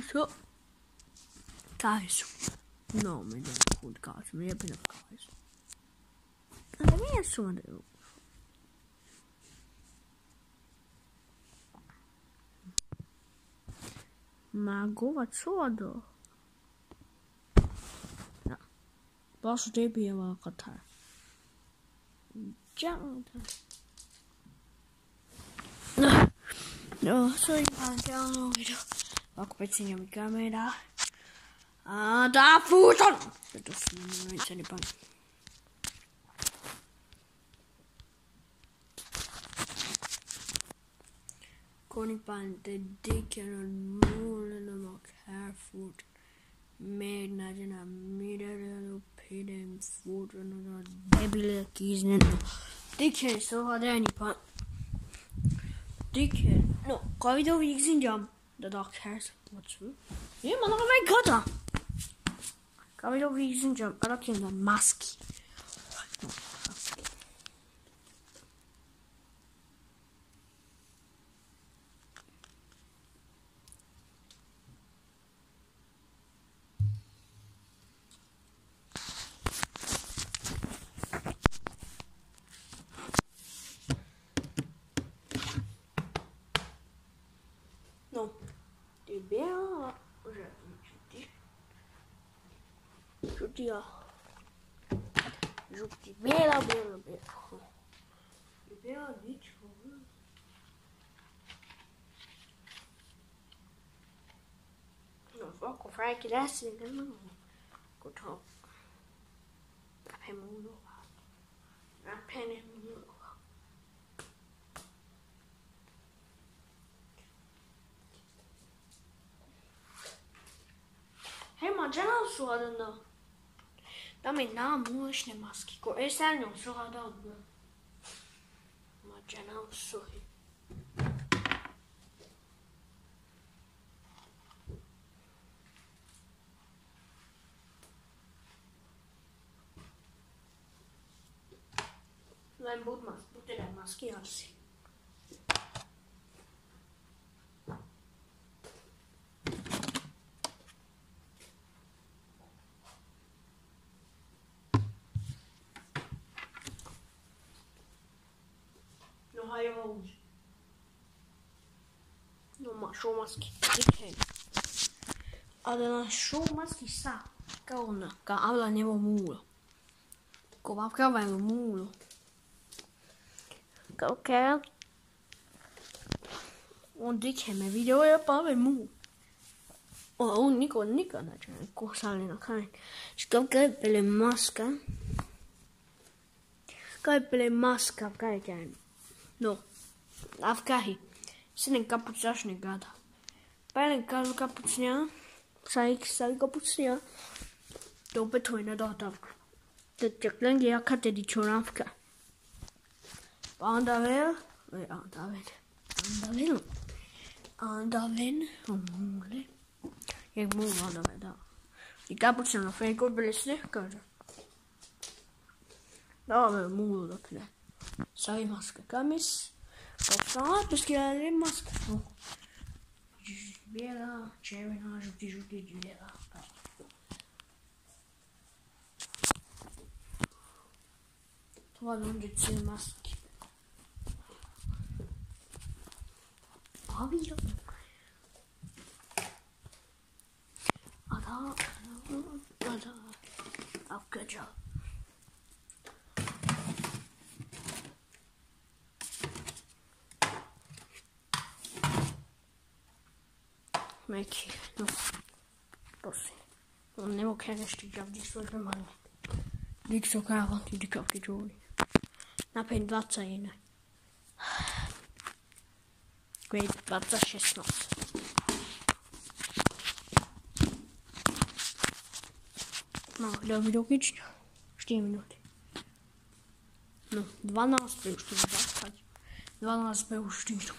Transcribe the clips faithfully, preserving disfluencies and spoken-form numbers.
caso. Caso. No, mi devo fare caso, mi devo fare caso. Ma che sono? Ma cosa sono? No. Posso te pieva katara. Gianta. No. No, sono anche a un video. Ako pecinja mi kamera. A da futon. To snimam već ne pan. Koni pan te diken målen och här fort. Med när middag och piden fort och några debile kisen. Diken så har det ni pan. Diken. No, kan vi då viksin jam. The dark hairs. What's true? Yeah, man, I'm a cutter. Kan we over hier jump? I in the mask. No, det är bra. Judia. Judia. Bela, bela, bela. Bela, lite. No, fuck off, Frankie. That's it. Go talk. I'm moving. I'm penning. Hey, ma già non so adando. Dammi na mušne maski. Ko je stvarno so adando. Ma già non so. Nein, bud mas, bute le maski alsi. Har jag ord. No, ma showmaski. Diken. Adana showmaski sa. Kauna. Ka habla nevo mulo. Ko va ka va mulo. Ka okay. On diken me video är bara med mu. Och hon Nico Nico na chan. Ko sale na kan. Ska ka pele maska. Ka pele maska ka kan. No, afkahi. Sinen kapucašne gada. Pelen kazu kapucnja. Saik sai kapucnja. To betojna dotavka. Te čeklengi jakate di čoravka. Pa onda vel. E, onda vel. Onda vel. Onda vel. Omule. Jak mu onda vel, da. I kapucnja na fejko blesne, kaže. Da, me mulo dokle. Sai maska kamis. Kapsana, parce qu'il y a les masques. Bon. Biela, červená, žlutý, žlutý, biela. To má tři masky. A víš, a da, a da, a vkača. Meki, no, prosím. On nebo ještě dělat, když jsou normální. Když jsou káva, ty děkavky džouly. Na pět dvacet jiné. Květ dvacet šestnáct. No, do video kyčně. čtyři minuty. No, dvanáct by už to dvadsať. dvanáct by už čtyři.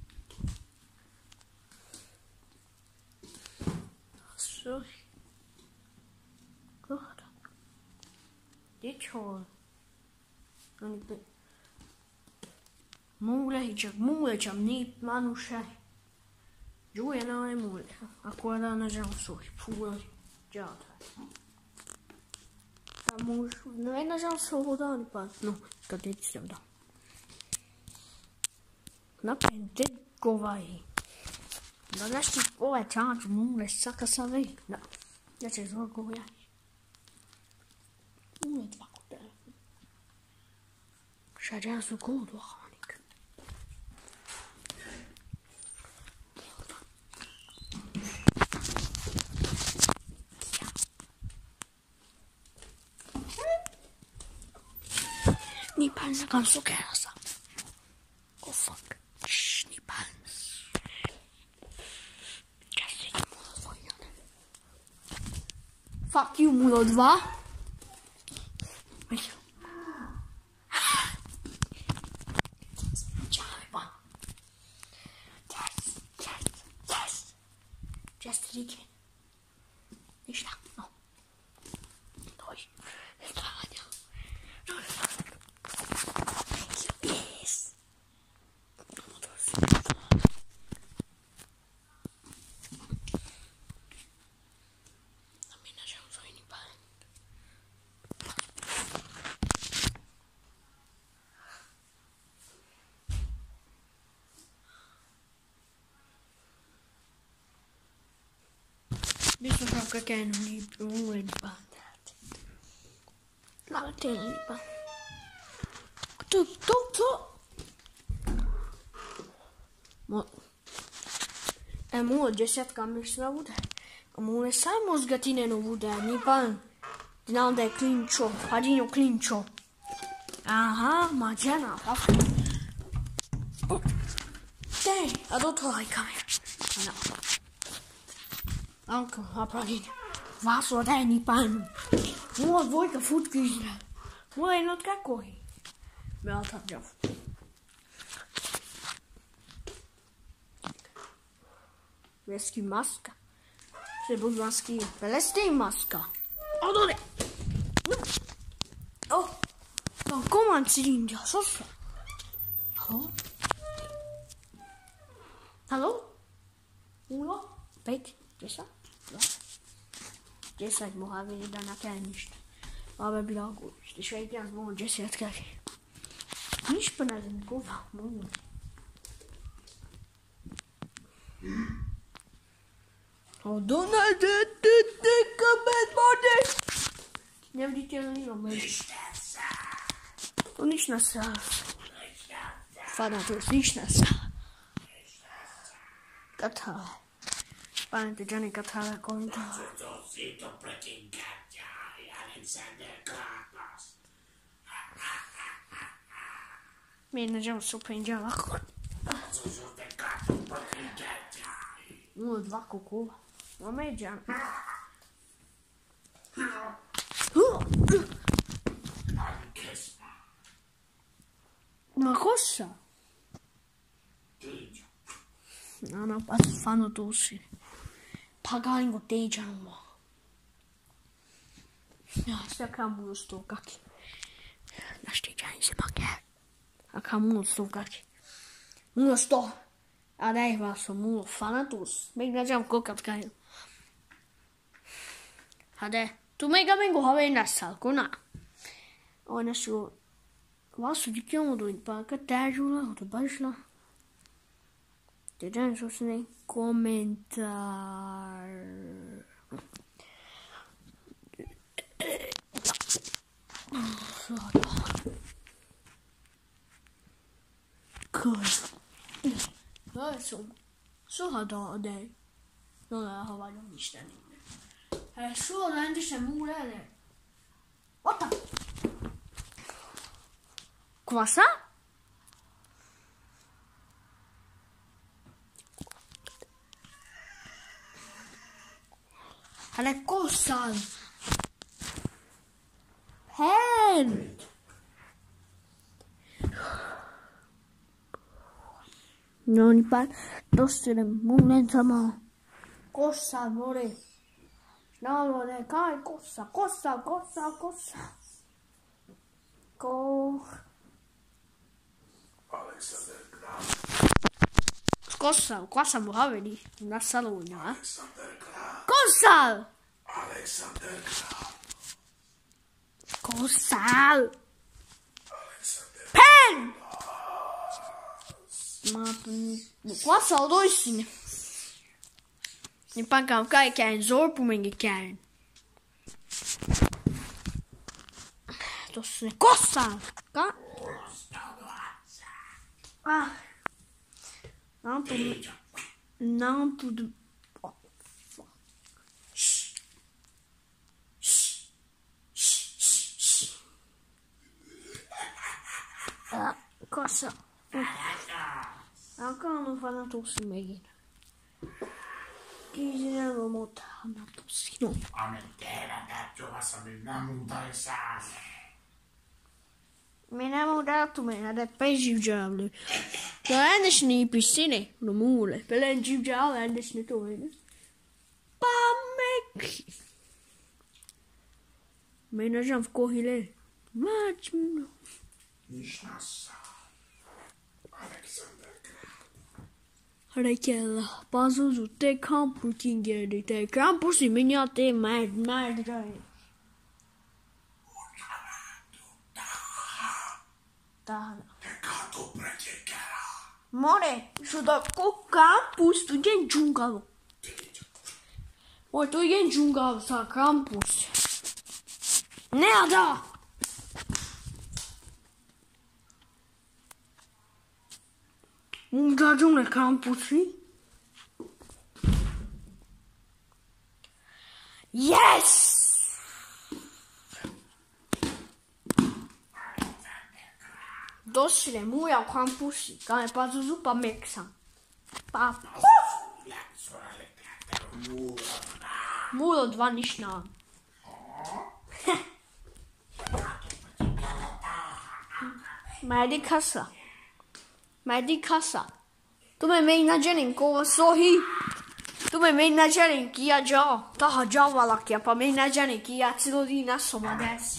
God. Dičo. Muule hičak, muule čam nip manuše. Juliana è moglie, ancora una chanson, pure già. Non è una chanson da un po', no, che ti stiamo da. Na pente govai. Na našti ove čanč mule saka savi. Na, ja će zvo govai. Mule dva kude. Šađa su godu hanik. Ni pan sa kan su kerasa. Go fuck. Fuck you, mulo dva. Yes, yes, yes. Just rike. Ništa, no. Dođi. Stavanja. Yes. Visto so che non è più un bandate. La tempa. Tu, tu, tu. Mo. E mu desiatka myšla bude. A mu je samo zgatine no bude. Ni pan. Znam da je klinčo. Hadinjo klinčo. Aha, mađana. Dej, a do toho aj kamera. No. Anche a pratica va su dai pan mu voi che futki mu not ka koi me alta già Veski maska se bud maski pelesti maska odore oh non come si ringia sosso hallo hallo uno pek Jesa? Ja. Jesa ich mohla vidět na kenišť. Ale byla gůž. Když vejď jak mohu Jessiatka. Níž penazin kova. Mohu. O Donald, ty, ty, kamet, mode. Neviditelný moment. To nič nasál. Fada, to nič nasál. Katále. Pane, ty Johnny Katále konto. Mi nađemo super inđela. Nula dva kukula. Ome je džan. Ma cosa? No, no, fanno tossi. Pagani go dejan mo. Ja, sta kamu sto kaki. Našti džan se make. A kamu sto kaki. Mulo sto. A daj vas mulo fanatus. Meg nađam kokat kaj. Hade. Tu mega mengo have nassal kona. Ona su vasu dikjamo do pa ka tajula to bashla. Dejan so sne komentar. Good. Ja, så. Så har jag det. Nu har jag varit inställning. Här så där inte så mora det. What the? Kvasa? Han är kossan. Pen. Non pa tossere momento ma cosa amore no lo de kai cosa cosa cosa cosa co Alexander Graham Cosa? Qua siamo a vedere una salona. Cosa? Alexander Graham. Cosa? Pen! Maar qua zal doorzien. Je pak aan kijken en zorg om in de kern. Dat is een cosa. Ah. Nou, toen. Nou, toen. Ah, cosa. Nou kan we van het ossen beginnen. Kiezen we moeten aan het ossen. Amentera da giovassa minna mudaisane. Minä muuttaa minä da pesijävly. Ja äänes niin pisine, no muulle. Pelen jivjal äänes nyt toinen. Pammek. Minä jam kohile. Matchno. Nishnassa. Alexander Graham. Rekella, pazuzu te kamputin geldi. Te kampusi minä te mad mad guy. Tahana. Te kato pretekera. More, suda ko campus tu gen jungalo. Oi, tu gen jungalo sa campus. Nada. Un ragione campus. Yes! Dossile muja kampusi, kai pazuzu pa meksa. Pa. Mulo dva nišna. Madi kasa. Madi kasa. Tu me mei na jenin ko sohi. Tu me mei na jenin ki ya ja. Ta ha ja wala ki pa mei na jenin ki ya tsilo di na soma des.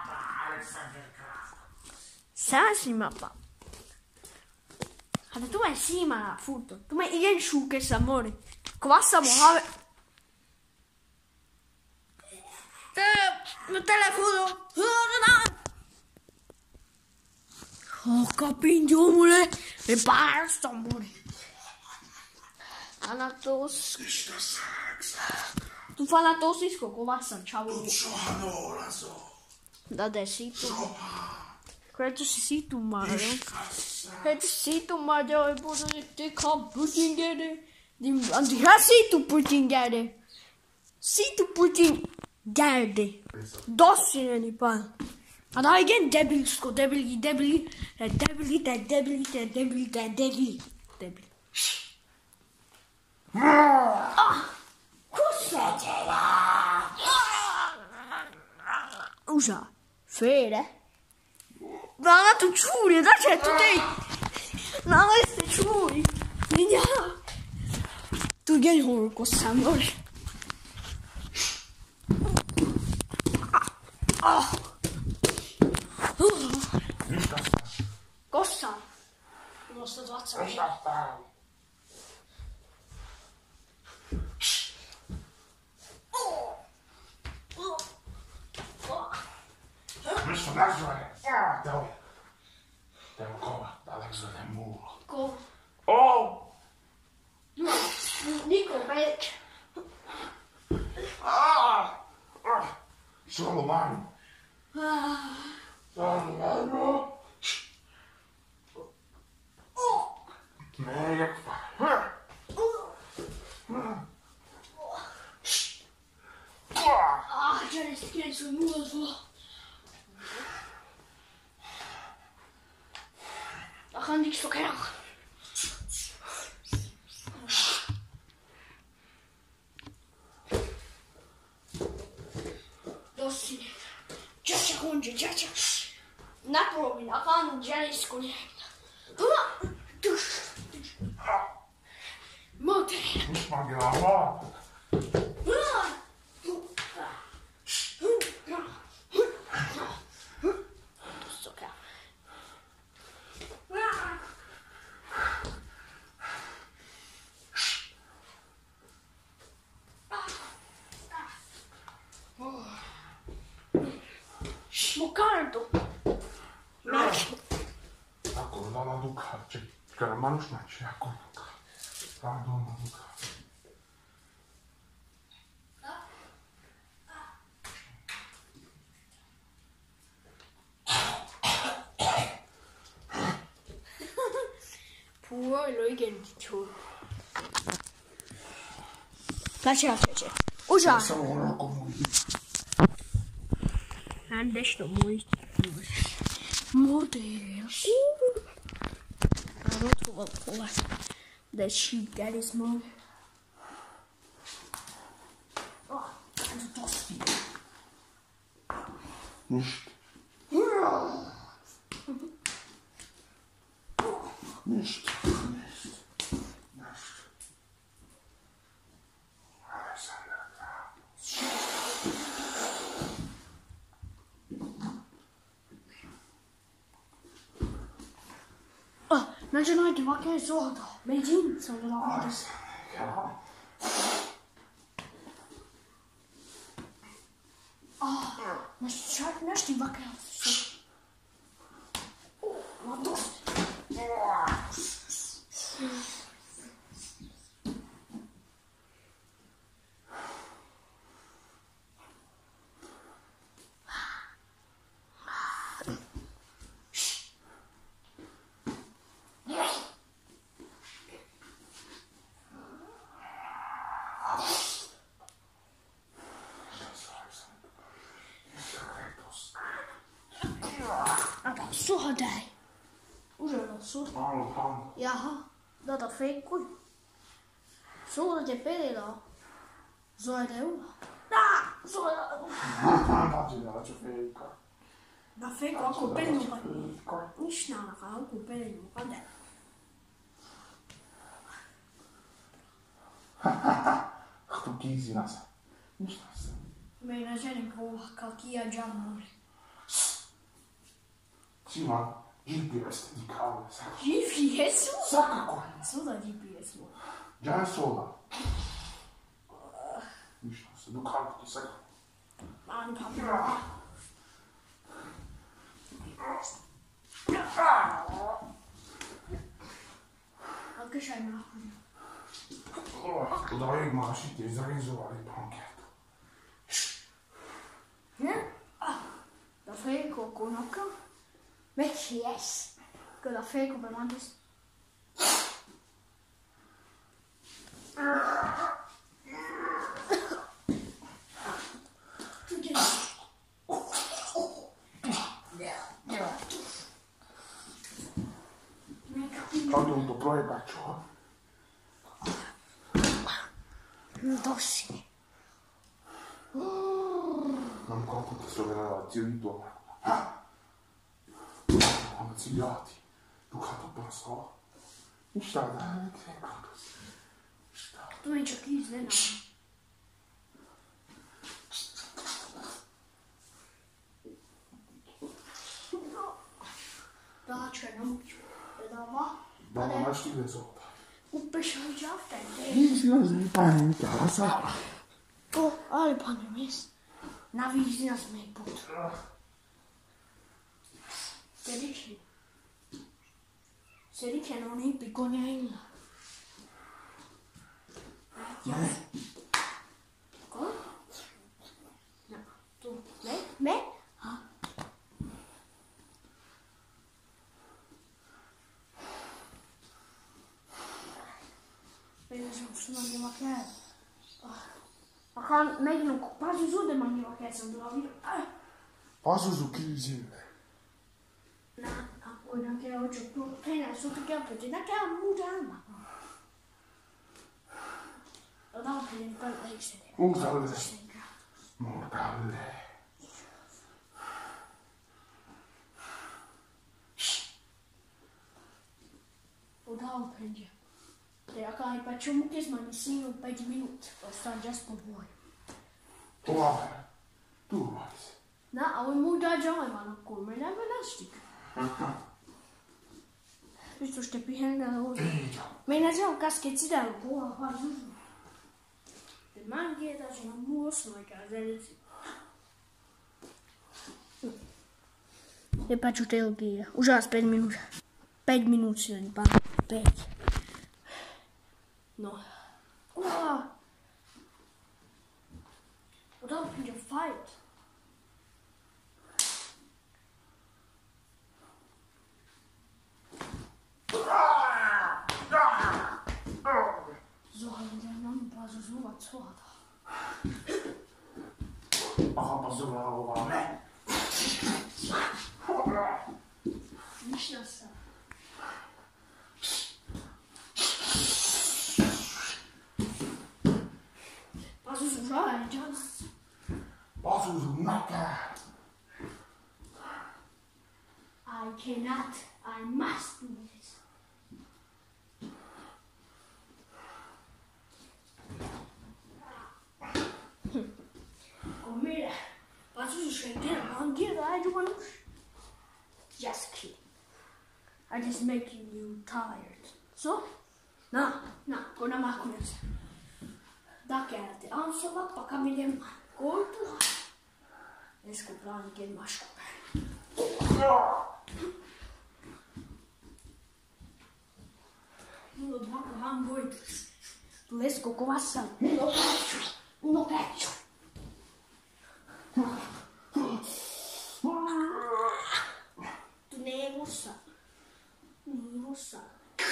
Sa si mappa. Hade tu mai si ma foto. Tu mai igen sjuke amore. Kvassa mo have. Te telefono. Oh capinjo mule. E basta amore. Anatos. Tu fa la tosisco kvassa ciao. Da desito. Credo si si tu Mario. Credo si tu Mario e poi ti kan putingere. Di anti si tu putingere. Si tu putingere. Dossine di pan. And I again debil sco debil debil debil debil debil debil debil. Ah. Cosa? Usa. Fede. Vana tu čuri, da će tu tej. Nama ste čuri. Minja. Tu gen hor ko samor. Ah. Kossa. Nosta dvadsať. Questo naso è... Ah, devo... Devo come? Alex del muro. Ko. Oh! Nico, vai. Ah! Ah! Solo mano. Ah. Solo mano. Oh. Meglio fare. Ah, già ne schiena sul muro suo. Da kan niks voor krijgen. Dossi. Giaccia conge, giaccia. Napoli, la kan già ne scogliere. Mote. Ma che la fa? tanto. Acolo, da, la duca, ce, că rămân nu știu ce, acolo. Da, doamna duca. Pure lo igen tu. Faccia fece. Usa. Sono una comunità. Andes no muito. Models. I don't know what the sheep that is more. Oh, Nicht. Nicht. Nicht. Nicht. Alexander. Oh, non c'è mai che va che soda. Medin sono la vita. Oh, ma c'è non sti va che. Oh, ma dove? Så har dig. Usein så. Jaha, data feikkui. Sulla te pelillä. Soide ulla. Nah, soide ulla. Imagina, c'è feika. Da feikku aku pelin mukaan. Miksi nää alkaa aku pelin mukaan täällä? Tu kiisi nasa. Miksi nasa? Meidän sen kuulkaa kia jammuri. Sì, ma G P S di cavolo, sai? G P S? Sacca qua. Soda G P S mu. Già è sola. Miksi nasa? Du kan inte säga. Man kan bra. Anche c'hai una. Oh, dai, ma si ti zarinzolare il panchetto. Ne? Ah, da feikku kunokka. Miksi yes? Kyllä feikku pemantis. Ho dovuto provare bacio. Tossi. Non conto che sto venendo zio di tuo. Quando zigliati. Tu canto per so. Mi sta da che conto. Tu hai già chiuso, no? Da c'è non più. Da va. Da non stile sotto. Un pesce già freddo. Sì, sì, sì, pane in casa. Oh, ale pane mis. Na víc nás nejput. Sediči. Sediči, no nej pikonjajna. Ja. Ko? No, tu. Ne? Ne? Ha? Vedi, sono sono andiamo a casa. Ma kan meglio quasi su del mangiare che sono della vita. Passo su chiusi. Na, ako na kaya ocho tu pena su tu kaya pete na kaya muda ma. Lo da per il pal essere. Mortale. Mortale. Lo da per il. E acá hai facciamo che smanissimo un paio di minuti. Lo sta già spavore. Tu vai. Tu vai. Na, au muda già ma non come na belastic. Visto ste pihena ho. Ma na già caschetti da buona fa giù. De mangi da sono muos ma casa. je pa čutelky. Už vás päť minút. päť minút si len, pán. päť. No. Uá. What happened to fight? So haben wir noch ein paar so was vor. Aha, pa zrovna Nicht das. Was ist right, Jonas? Was ist naka? I cannot. I must do this. Kom hier. Wat is er schrikken? Man, get I do want Just kidding. I just making you tired. So? Na, na, gå na Markus. Dacă te am să văd pe camine coltul. Vezi că plan gen mașcă. Nu lo dacă am voi. Tu vezi cu coasa. Nu lo caccio. Nu lo caccio. Tu ne e russa. Nu e russa.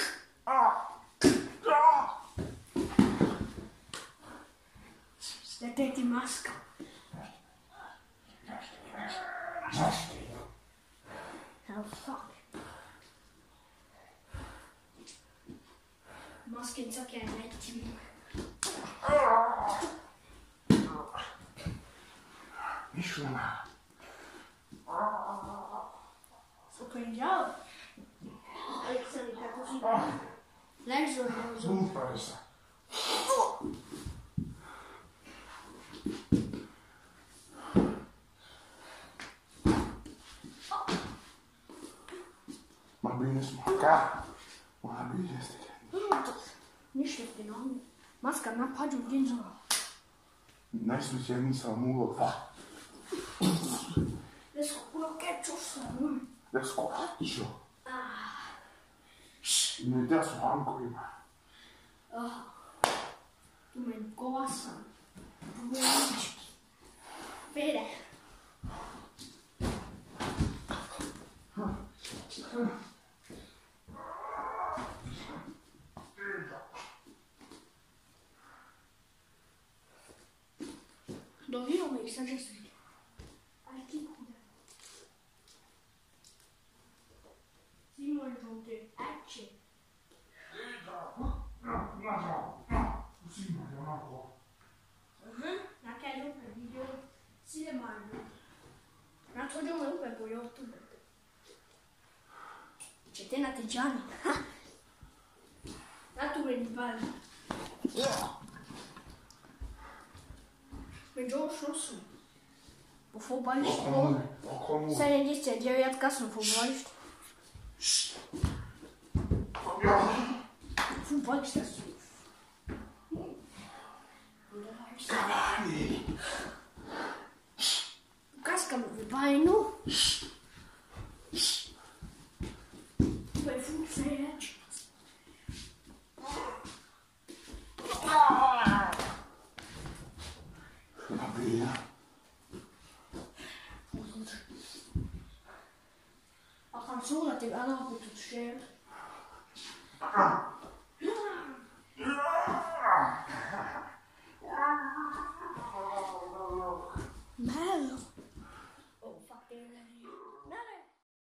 Stai masca. Oh fuck. Masken så kan jeg ikke til. Mișuna. Så kan jeg. Alexander, der kunne sige. Lad os så. Nu pare să. Mai bine să măcar. Mai bine este. Niște fenomen. Masca n-a pagul din zonă. N-ai suficient să mă fa. Vezi că pun o ketchup să nu. Vezi că faccio. Nu te asu hanco ima. Ah. Tu me gosta. Muito. Vede. Dove io mi sta già studiando? Al chi cura? Simon Jonte, ecce. Na kell open video. Cinema. Na to giorno open po YouTube. C'è te na Tijani. Na tu vedi bene. Będzie szossu. Bo fotballist. Sen je dit zegt, jij had kast een fotballist. Fotballist is zo. Cavani. Casca vai nu. Vai fut feiat. Va bene. A canzone ti hanno potuto scegliere. Bello.